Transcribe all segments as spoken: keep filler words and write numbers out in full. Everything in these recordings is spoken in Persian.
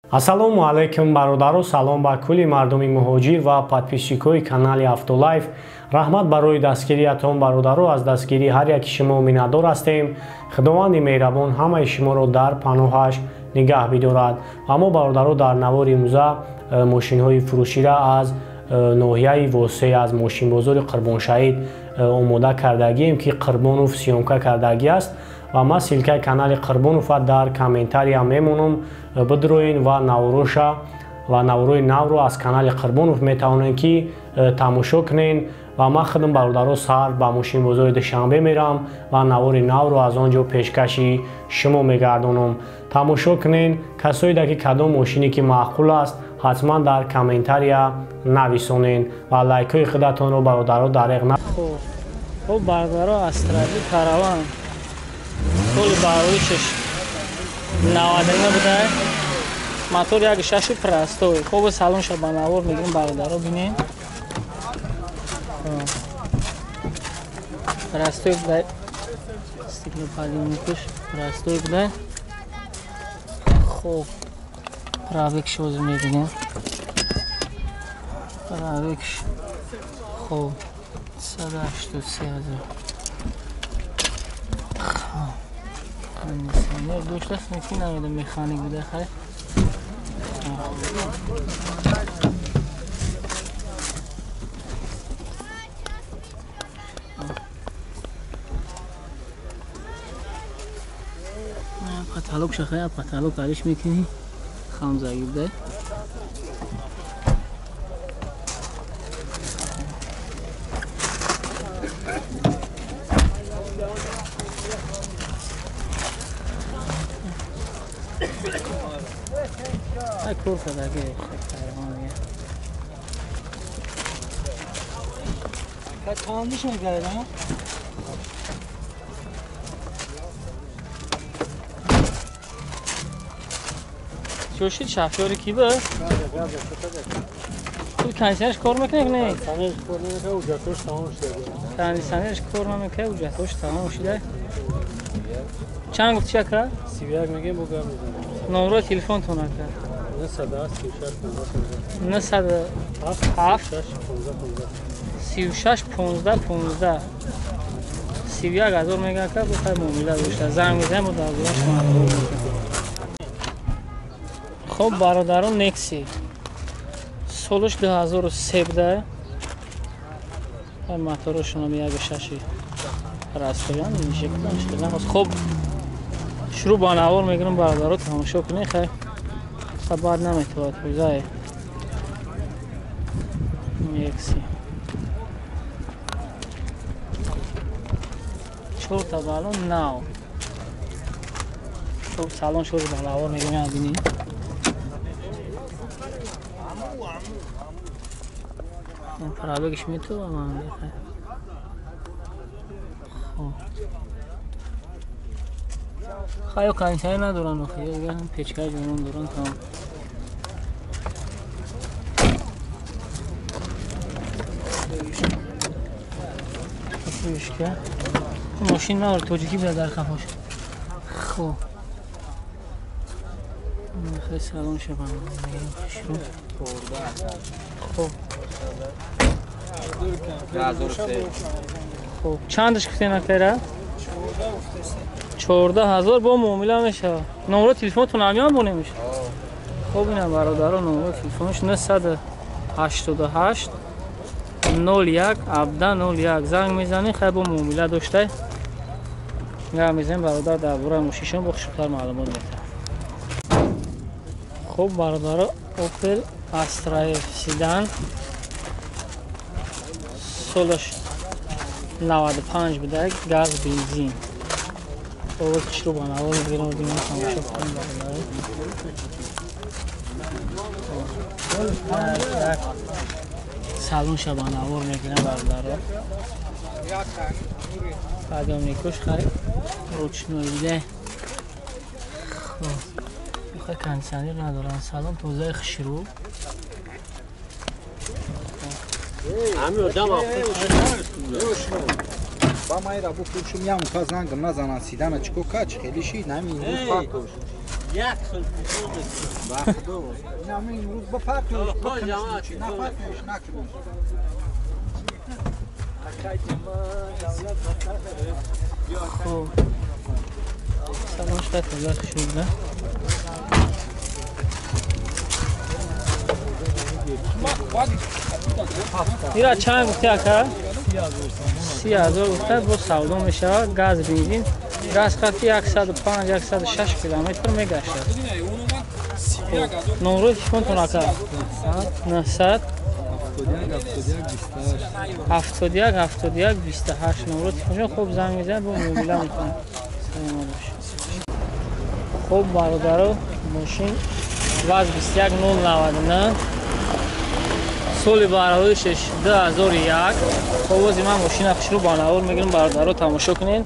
Ассалому алайкум бародаро, салом ба кулли мардуми муҳоҷир ва подписчикои канали Автолайф. Раҳмат барои дастгириятон бародаро, аз дастгирии ҳар яки шумо миннатдор ҳастем. Худованди меҳрабон ҳамаи шуморо дар паноҳаш нигаҳ бидорад. Ва мо бародаро дар навори имрӯза мошинҳои фурӯширо аз ноҳияи Восеъ, аз мошинбозори Қурбоншаҳид омода кардагием, ки Қурбонов сиёмка кардагӣ аст. Ва ман силкаи канали Қурбонова дар комментария мемонам. Бидроин ва навороша ва наворои навро аз канали Қурбонов метавонед ки тамошо кунед. Ва ман худам бародаро сар ба мошинбозори Душанбе мерам ва навори навро аз он ҷо пешкаши шумо мегардонам. Тамошо кунед. Касоида ки кадом мошине ки маъқул аст, ҳатман дар комментария нависонед ва лайкҳои худатонро бародаро дареғ на. Хуб бародаро Астраби Караван соли бароишаш навадина буда. Мотор як шаши простой. Хуб салонша ба навор мегирем бародаро бинем. Простой буда. Стеклоподъемникаш простой буда. Хуб правекш озир мебинем. Правекш хуб сад و هشتاد و سه هزار. кондиционер дошта ки намеда механик буда хай. Потолок шахая, потолок алиш мекини. Хамзаги буда. Ay kurfa da ki kahraman. Kaç kalmış mı galiba? Coşit şoförü gibi. Tu kanserş kormak ne ne? Kanserş kormak ne ucatoş tamam şude. Kanserş kormak ne ucatoş tamam şude. Çang çaka? Sivyak mege bu gam. Номро телефонтон ака сию шаш понздаҳ понздаҳ сию як ҳазор мега ка бухай муомила дошта занг мезанем бо давзураш маъмул. Хуб бародарон Некси солаш ду ҳазору се буда. Моторошонам як шаши растоян шекла шекла. Хуб шурӯъ ба навор мегирам бародаро тамошо кунед. хай бад наметавад ҳузае Некси чорта балон нав. хуб салон шур ба навор мегирам бинӣ. пробегиш метавонам. خواهی کانسایی ندارن خیلی دیگه هم پیچکای جنون دارن تمام. پیچکای ماشین نداره توجیکی بیاد در خفاش. خب خیلی سلام شبان شروع. خب خب چندش کسی نکره؟ چهارده هزار با معامله میشه. نمره تلفنتون هم بونه میشه. خب اینم برادران نمره تلفنش نهصد و هشتاد و هشت نود و یک هفده نود و یک زنگ میزنی. خیلی با معامله داشته. میگم میزنیم برادر درباره ماشینشون با خوشتر معلومات میده. خب برادران اوپل استرا سیدان سالش نود و پنج بوده. گاز بنزین. اوه شروع با نوار میگیرم و بینیم تماشا کنیم برادران. سالون شب با نوار میگیرم برادران. قدم نیکوش خیلی روشنویده. خب خیلی کنسانی ندارن. سالون توزه شروع. همین آدم با ما را بفروشیم یا متازنگم نزنن سیدن چیکو کاچ خیلی شی نمی یک خیلی بخدو نه امروز با پرتوش با جماعت نه پرتوش نکنش خب سلامش قطع بزرگ شده ایرا چند گفتی اکا؟ سی هزار گفته با سودا میشه گاز بنزین گاز خطی صد و پنج صد و شش کیلومتر میگشته نمره تلفنتون اکا؟ نهصد هفتاد و یک هفتاد و یک بیست و هشت نمره تلفنشون خوب زنگ میزنه با موبیلا میکنه خب برادرو ماشین واز بیست و یک نود و نود و نه سال برآوردش دو هزار و یک خب واسه من ماشین اخش رو بانوار میگیرم برادرو تماشا کنین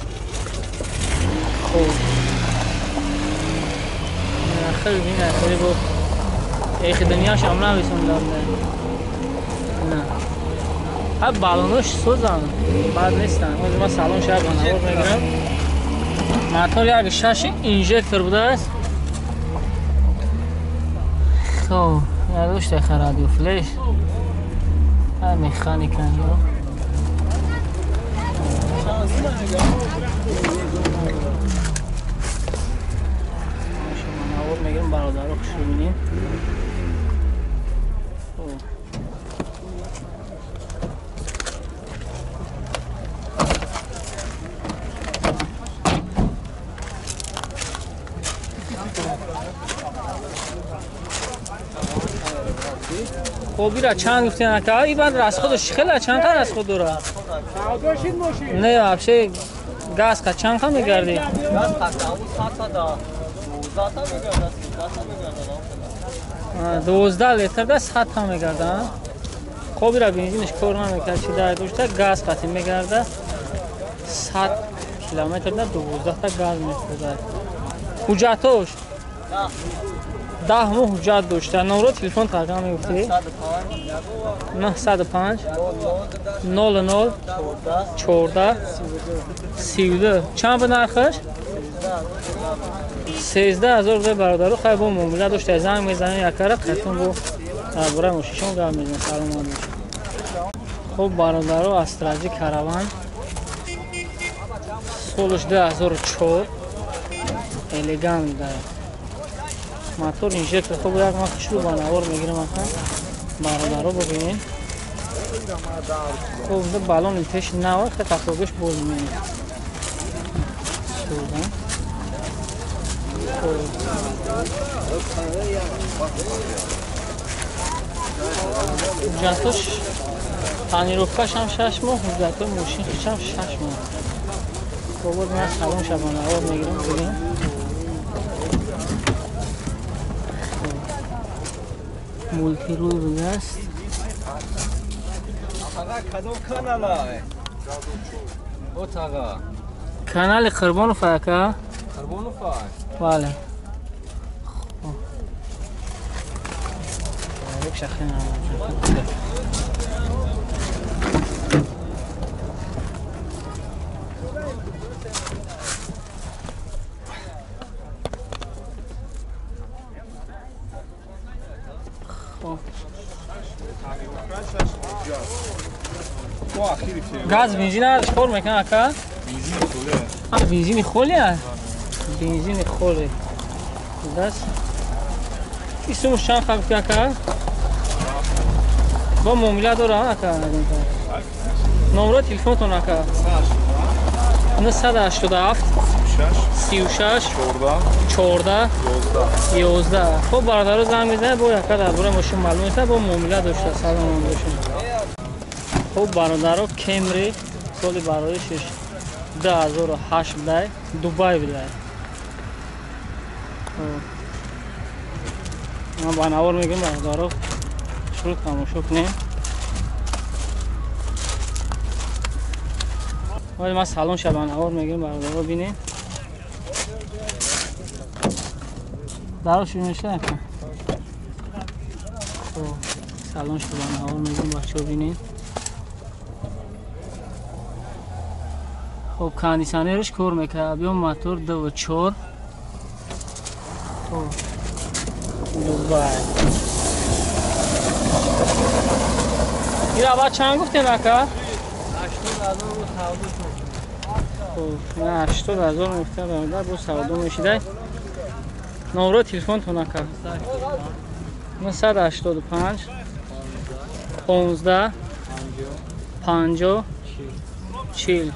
خب خیلی بینه خیلی با ایخ دنیاش هم نمیسون دارم نه ها بالونش سوزن بعد نیستن واسه من سالون شهر بانوار میگیرم موتور یک شش اینژکتور بوده است خب نداشته رادیو فلش ها مکانیک انجا منور میگیرم برادر رو خوش ببینیم خب بیرا چند گفتین اکا ای بعد راست خودش خیلی چند تا راست خود داره نه ابشه گاز کا چند تا میگردی گاز خطا اون صد تا دوازده تا میگرده دوازده لیتر ده صد تا میگرده خب بیرا بنزینش کار نمیکنه چی در دوشته گاز قطعی میگرده صد کیلومتر ده دوازده تا گاز میخوره حجتوش ده ماه حجت داشته نمره تلفن تاگه میگفتی؟ نهصد و پنج نود و نه چهارده سی و دو چند به نرخش؟ سیزده هزار روپیه برادرو خیلی با معامله داشته زنگ میزنه یک کاره خیتون با درباره ماشینشون گرم میزنه سلام علیکم خب برادرو استراجی کاروان سالش دو هزار و چهار الیگانت داره موتور اینژکتور خوب یک ما خشلو بانوار میگیرم اصلا برادرو ببینین خب اونده بالون انتش نوه خیلی تقریبش بول میمونه سودن حجتش تانیروفکش هم شش ماه حجتای ماشین خیش هم شش ماه خب بود من سلام شبانوار میگیرم ببینیم مولتی روی بوده است کانال قربان فاکا قربون فاک بله یک شخصی نمید گاز بنزین نداشت خور میکنه اکا؟ بنزین خوله بنزین خوله؟ بنزین خوله دست ایسومش چند خواهد که اکا؟ با معامله داره اکا؟ نمره تلفنتون اکا؟ نهصد و هشتاد و هفت سی و شش چهارده یازده خب برادر رو زنگ میزنه با یکا درباره ماشین معلومه با معامله داشته سلام داشته خب برادر رو کمری سال برادرش دو هزار و هشت بوده دوبای بوده من بانوار میگم برادر رو شروع تماشا کنیم ولی من سالون شبانوار میگم برادر رو بینیم داروش میشه نکن خب سالون شبانوار میگم بچه رو بینیم خب کاندیشنرش کار میکنه بیام موتور دو و چهار دبی این را چند گفتین اکا؟ نه هشتاد هزار میفته برادر با سودو میشیده نمره تلفن تو نکا نهصد و هشتاد و پنج پانزده پنجاه چهل